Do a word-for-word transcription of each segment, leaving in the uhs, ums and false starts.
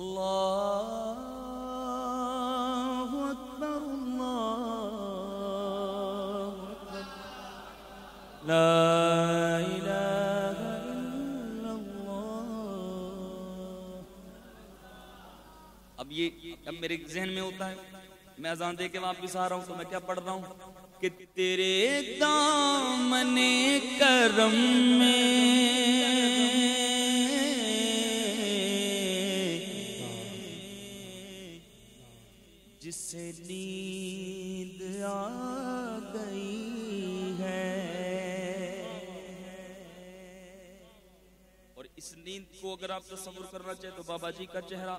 اللہ اکبر اللہ اکبر لا الہ الا اللہ۔ اب یہ اب میرے ذہن میں ہوتا ہے، میں اذان دے کے واپس آ رہا ہوں تو میں کیا پڑھ رہا ہوں کہ تیرے دامن کرم میں جس سے نیند آ گئی ہے، اور اس نیند کو اگر آپ تصور کرنا چاہیں تو بابا جی کا چہرہ،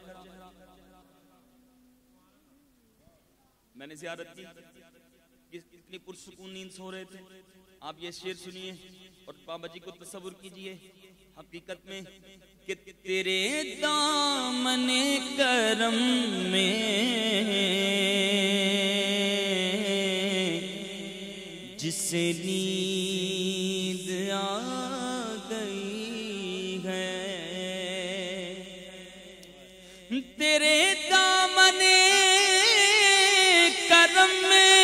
میں نے زیارت کی، کتنی پرسکون نیند سو رہے تھے۔ آپ یہ شعر سنیے اور بابا جی کو تصور کیجئے حقیقت میں کہ تیرے دامن کرم میں جس سے نیند آ گئی ہے، تیرے دامن کرم میں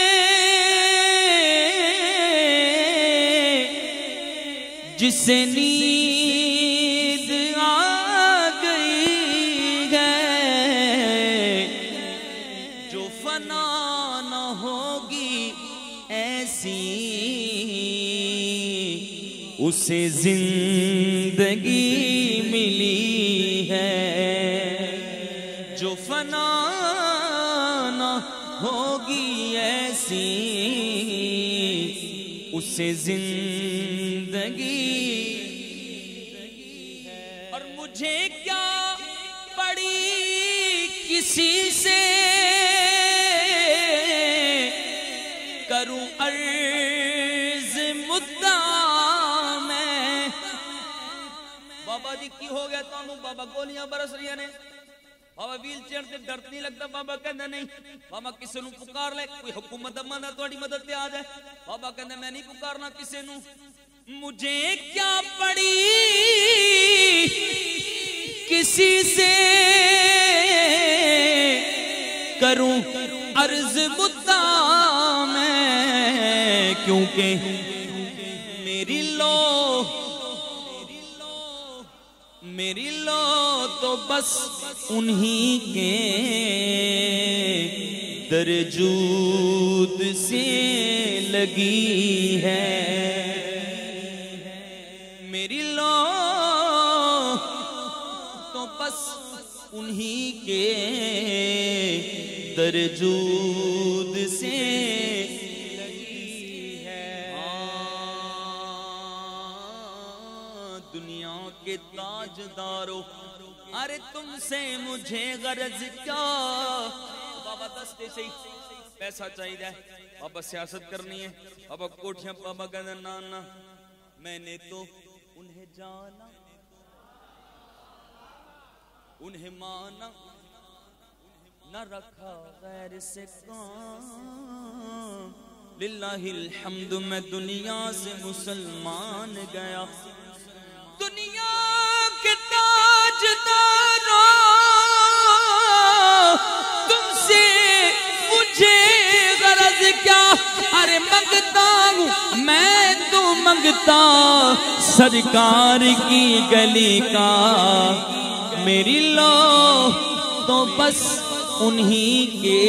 جس سے نیند آ گئی ہے، جو فنا نہ ہوگی ایسی اسے زندگی ملی ہے، جو فنا نہ ہوگی ایسی اسے زندگی۔ اور مجھے کیا پڑی کسی سے کروں عرض مدعا میں۔ بابا جی کی ہو گیا تانوں، بابا گولیاں برس رہی ہیں، بابا ویل چیئر سے ڈرت نہیں لگتا، بابا کہندے نہیں، بابا کسے نو پکار لے، کوئی حکومت امانہ تھوڑی مدد تے آ جائے، بابا کہندے میں نہیں پکارنا کسے نو۔ مجھے کیا پڑی کسی سے کروں عرض مدعا میں، کیونکہ میری لو میری لو تو بس انہی کے درجود سے لگی ہے، میری لو تو بس انہی کے درجود سے لگی ہے۔ دنیا کے تاجدارو ارے تم سے مجھے غرض کیا، بابا دستے سے پیسہ چاہیے، بابا سیاست کرنی ہے، بابا کوٹھیاں، بابا کہنا نانا میں نے تو انہیں جانا انہیں مانا نہ رکھا غیر سے کام، للہ الحمد میں دنیا سے مسلمان گیا۔ دنیا کے تاجداروں تم سے مجھے غرض کیا، ارے منگتا ہوں میں تو منگتا سرکار کی گلی کا، میری لو تو بس انہی کے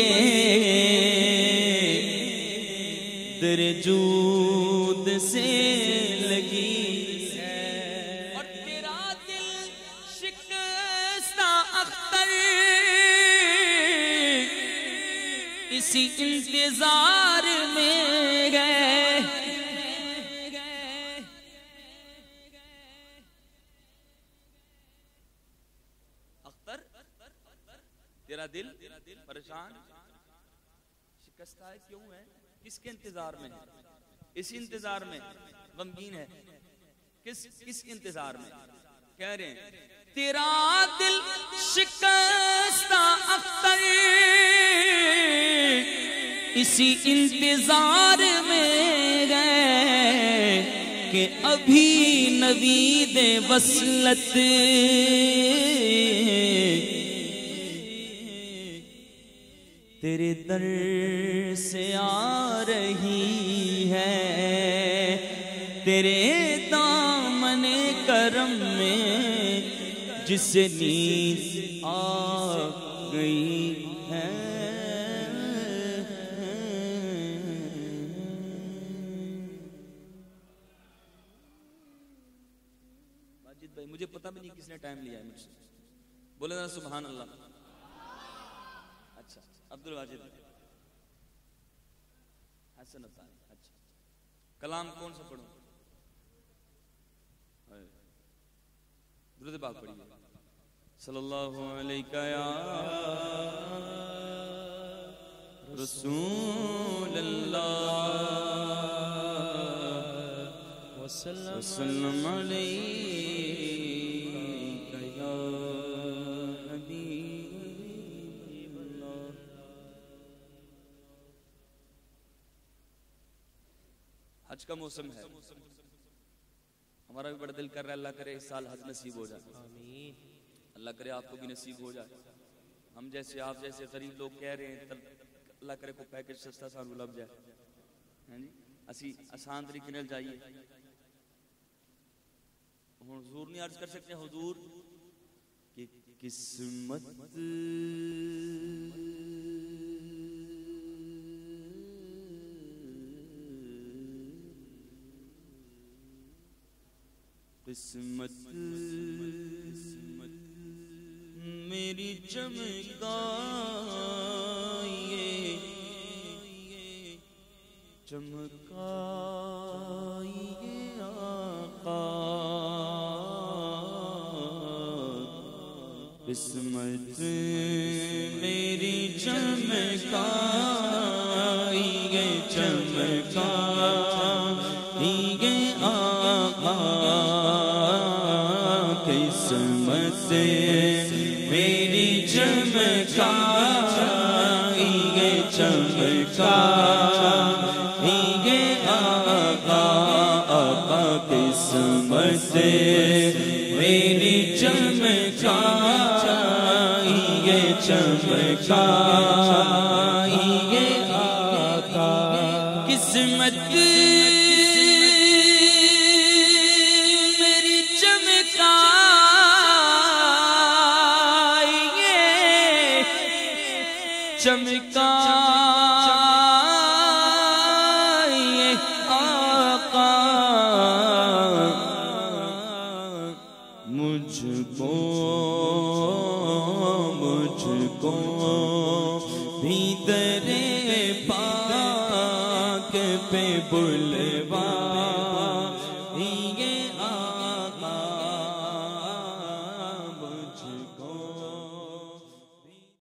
درجود سے لگی ہے۔ اور تیرا دل شکستہ اختر اسی انتظار میں گئے، اختر تیرا دل پریشان شکستہ ہے، کیوں ہے؟ کس کے انتظار میں؟ اس انتظار میں غمگین ہے، کس کس انتظار میں؟ کہہ رہے ہیں تیرا دل شکستہ اختر اسی انتظار میں گئے کہ ابھی نوید وصلت تیرے در سے آ رہی ہے، تیرے دامن کرم میں جس نیند آ گئی ہے۔ ماجد بھائی مجھے پتہ بھی نہیں کس نے ٹائم لیا ہے مجھ سے، بولے نا سبحان اللہ۔ اچھا عبد الواجد حسن افطاری، اچھا کلام کون سا پڑھوں؟ درود پاک پڑھیے، صلی اللہ علیہ یا رسول اللہ وسلم علیہ یا حبیب اللہ۔ حج کا موسم ہے، ہمارا بھی بڑا دل کر رہا ہے اللہ کرے اس سال حج نصیب ہو جائے، اللہ کرے آپ کو بھی نصیب ہو جائے۔ ہم جیسے آپ جیسے غریب لوگ کہہ رہے ہیں اللہ کرے کو پیکج سستا سان لب جائے، اسی آسان طریقے نال جائیے۔ حضور نہیں عرض کر سکتے حضور کہ قسمت قسمت میری چمکائیے چمکائیے آقا، قسمت میری چمکائیے چمکائیے آقا، قسمت میری چمکائیے چمکائیے آقا، آقا قسمت میری چمکائیے چمکائیے آقا، قسمت چمکائیے آقا، مجھ کو مجھ کو بھی در پاک پہ بلوا